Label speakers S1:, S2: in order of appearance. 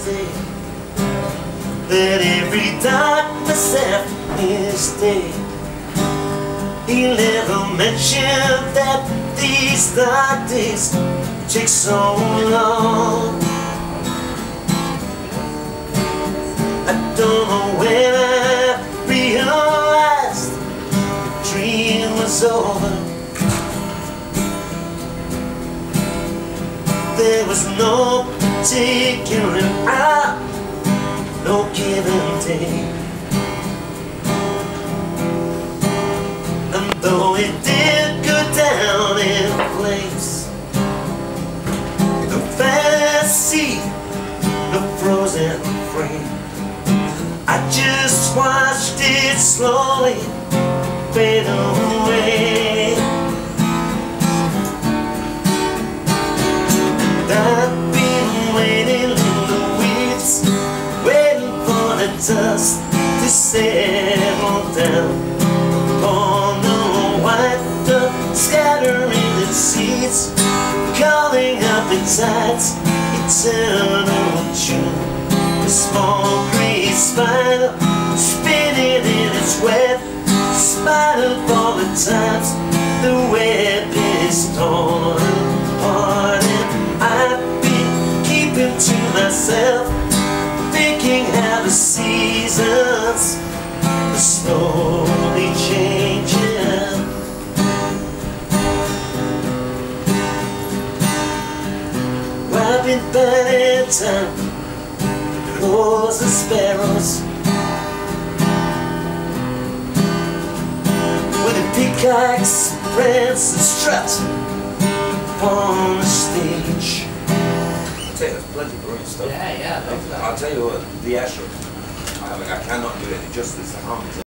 S1: day, that every darkness after his day. He never mentioned that these dark days take so long. I don't know when I realized the dream was over. There was no figuring out, no give and take. And though it did go down in flames, no fantasy, no frozen frame, I just watched it slowly fade away. And I've been waiting in the weeds, waiting for the dust to settle down upon the white dove, scattering its seeds, calling up the tides, eternal June. The small green spider spinning in its web, spite of all the times the web is torn apart. And I've been keeping to myself, thinking how the seasons are slowly changing. I've been biding time, crows and sparrows, when the peacocks prance and strut upon the stage.
S2: I tell you, there's plenty of brilliant stuff.
S3: Yeah,
S2: I'll tell you what, the Escher, I cannot do any justice to harmony.